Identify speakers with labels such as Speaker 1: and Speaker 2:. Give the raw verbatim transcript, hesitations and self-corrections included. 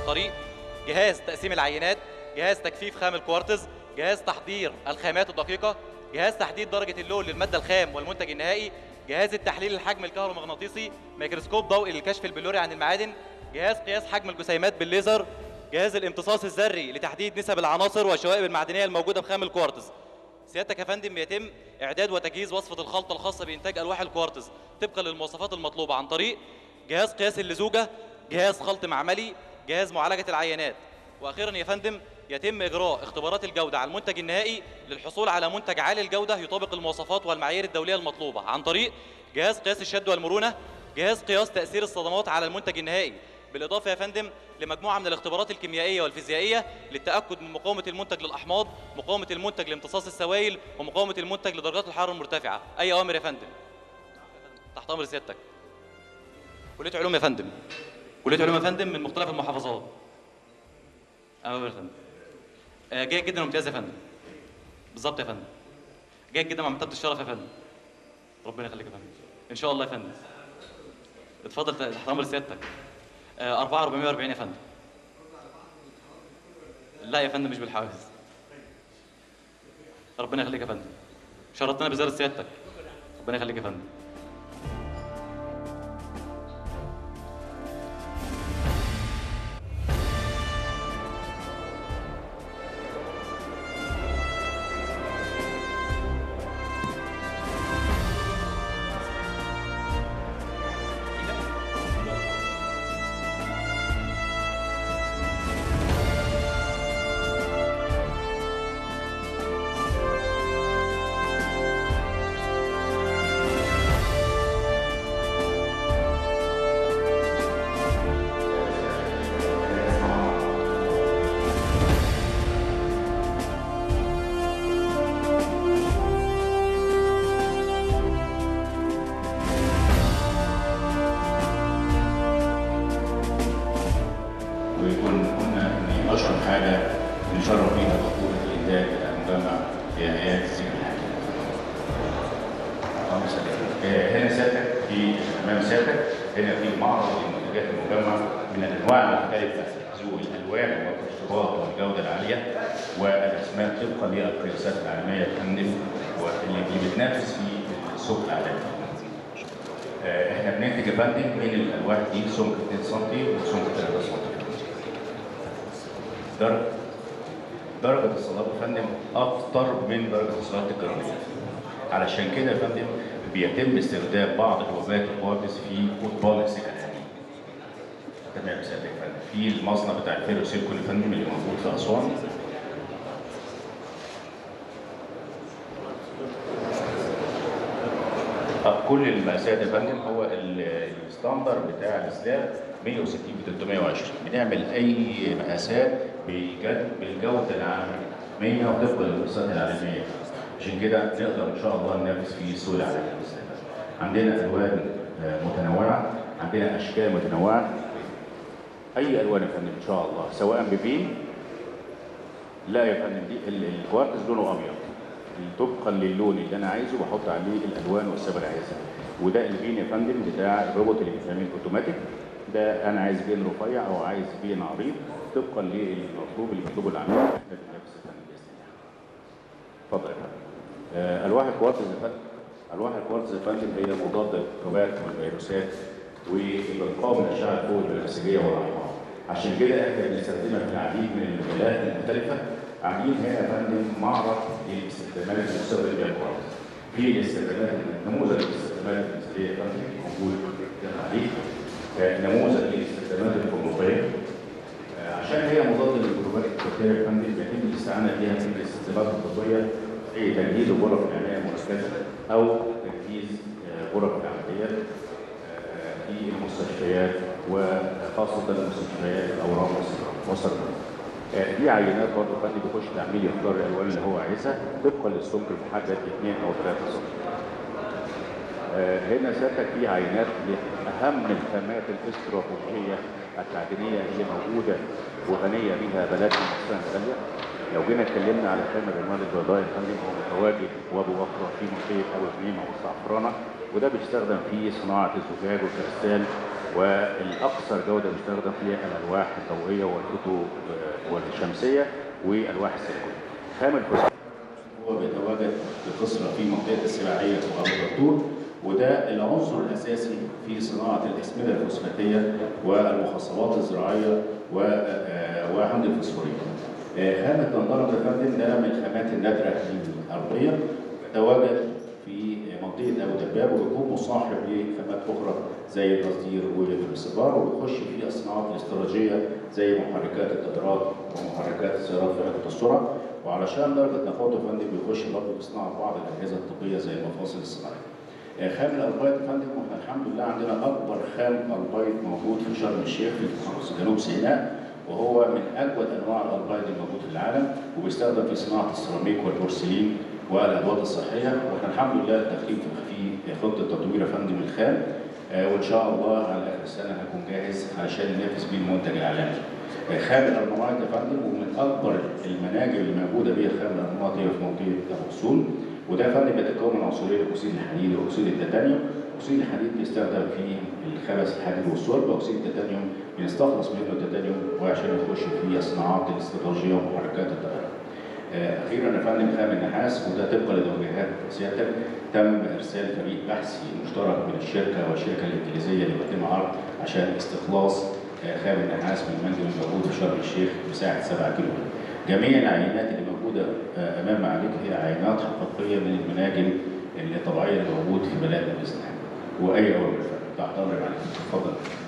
Speaker 1: طريق جهاز تقسيم العينات، جهاز تجفيف خام الكوارتز، جهاز تحضير الخامات الدقيقة، جهاز تحديد درجة اللون للمادة الخام والمنتج النهائي، جهاز التحليل الحجم الكهرومغناطيسي، ميكروسكوب ضوئي للكشف البلوري عن المعادن، جهاز قياس حجم الجسيمات بالليزر، جهاز الامتصاص الذري لتحديد نسب العناصر والشوائب المعدنية الموجودة بخام الكوارتز. سيادتك يا فندم بيتم إعداد وتجهيز وصفة الخلطة الخاصة بإنتاج ألواح الكوارتز طبقا للمواصفات المطلوبة عن طريق جهاز قياس اللزوجة، جهاز خلط معملي، جهاز معالجة العينات. وأخيرا يا فندم يتم إجراء اختبارات الجودة على المنتج النهائي للحصول على منتج عالي الجودة يطابق المواصفات والمعايير الدولية المطلوبة عن طريق جهاز قياس الشد والمرونة، جهاز قياس تأثير الصدمات على المنتج النهائي، بالإضافة يا فندم لمجموعة من الاختبارات الكيميائية والفيزيائية للتأكد من مقاومة المنتج للأحماض، مقاومة المنتج لامتصاص السوائل، ومقاومة المنتج لدرجات الحرارة المرتفعة. أي أوامر يا فندم؟ تحت أمر سيادتك. كلية علوم يا فندم. كلية علوم يا فندم من مختلف المحافظات. أوامر يا فندم. آه جيد جدا وامتياز يا فندم. بالظبط يا فندم. جيد جدا مع مرتبة الشرف يا فندم. ربنا يخليك يا فندم. إن شاء الله يا فندم. اتفضل تحت أمر سيادتك. آه أربعة أربعمائة وأربعين يا فندم. لا يا فندم مش بالحوافز. ربنا يخليك يا فندم. شرفتنا بزيارة سيادتك. ربنا يخليك يا فندم.
Speaker 2: درجة الصلابة يا فندم أكتر من درجة الصلابة الجرامية. علشان كده يا فندم بيتم استخدام بعض حبوبات الكوارتز في قضبان السكك الحديد. تمام سيادتك يا فندم. في المصنع بتاع الفيرو سيليكون يا فندم اللي موجود في أسوان. كل المقاسات يا فندم هو الستاندر بتاع السلاب مية وستين ب ثلاثمائة وعشرين. بنعمل أي مقاسات بالجودة العالمية وطبقا للمقاسات العالمية. عشان كده نقدر إن شاء الله ننافس في السوق العالمي. عندنا ألوان متنوعة، عندنا أشكال متنوعة. أي ألوان يا فندم إن شاء الله، سواء ببين. لا يا فندم دي الكوارتز لونه أبيض. طبقا للون اللي انا عايزه بحط عليه الالوان والصبغه اللي عايزها. وده البين يا فندم بتاع الروبوت اللي بيتعمل اوتوماتيك. ده انا عايز بين رفيع او عايز بين عريض طبقا للمطلوب اللي بيطلبه العميل. احنا بننافس يا فندم باذن الله. اتفضل يا فندم. آه الواح الكوارتز يا فندم. الواح الكوارتز يا فندم هي مضاده للميكروبات والفيروسات وبتقاوم الاشعه الفوق البنفسجيه والاحماض. عشان كده احنا بنستخدمها في العديد من المجالات المختلفه. عاملين هنا يا فندم معرض للاستخدامات اللي بتستخدم بيها الكوارتز. في الاستخدامات نموذج الاستخدامات المثاليه يا فندم موجود عليه. نموذج للاستخدامات الكهربائيه. عشان هي مضاده للميكروبات الكتيريه يا فندم بيتم الاستعانه بها في الاستخدامات الطبيه في تجهيز غرف العنايه المركزه او تجهيز غرف العمليات في المستشفيات وخاصه مستشفيات الاورام والسرطان. دي عينات برضه فني بيخش تعميل يختار الالوان اللي هو عايزها طبقا للسمك المحدد اثنين او ثلاثة سم. هنا سيادتك في عينات لاهم الخامات الاستراتيجيه التعدينيه اللي موجوده وغنيه بها بلدنا مصر الغاليه. لو جينا اتكلمنا على خام الرمال البيضاء يا فندم هو متواجد وبوفره في منطقه ابو جنيمه والزعفرانه، وده بيستخدم في صناعه الزجاج والكريستال والاكثر جوده مستخدم فيها الالواح الضوئيه والخطوط والشمسيه والالواح السيليكون. خام الفوسفات هو بيتواجد بكثره في منطقه السباعيه وابو الدكتور، وده العنصر الاساسي في صناعه الاسمده الفوسفاتيه والمخصبات الزراعيه وحمض الفوسفوريك. خام التندرة يا فندم ده من الخامات النادره الارضيه، بيتواجد في منطقه ابو دباب وبيكون مصاحب لخامات اخرى زي التصدير والصبار، وبيخش في الصناعات الاستراتيجيه زي محركات الادراج ومحركات السيارات فائقه السرعه، وعلشان درجه نقاوته يا فندم بيخش برضه في صناعه بعض الاجهزه الطبيه زي المفاصل الصناعيه. خام الالبايد يا فندم، واحنا الحمد لله عندنا اكبر خام البايد موجود في شرم الشيخ في جنوب سيناء، وهو من اجود انواع الالبايد الموجود في العالم، وبيستخدم في صناعه السيراميك والبورسلين والادوات الصحيه، واحنا الحمد لله التدخين في خطه تطوير يا فندم الخام، وان شاء الله على اخر السنه هيكون جاهز علشان ينافس بيه المنتج العالمي. خام الارمامات يا فندم، ومن اكبر المناجم اللي موجوده بيها خام الارمامات هي في منطقه ابو سول، وده يا فندم بيتكون من عنصرين اكسيد الحديد واكسيد التيتانيوم. اكسيد الحديد بيستخدم في الخبز الحديد والصلب، واكسيد التيتانيوم بنستخلص منه التيتانيوم وعشان يخش في الصناعات الاستراتيجيه ومحركات الطيران. اخيرا يا فندم خام النحاس، وده طبقا لتوجيهات سيادتك تم ارسال فريق بحثي مشترك من الشركه والشركه الانجليزيه اللي بتتم عرض عشان استخلاص خام النحاس من المنجم الموجود في شرم الشيخ مساحه سبعة كيلو. جميع العينات اللي موجوده امام معاليك هي عينات حقيقيه من المناجم الطبيعيه اللي موجود في بلادنا باذن الله. واي امر تحت امرك عليك. اتفضل.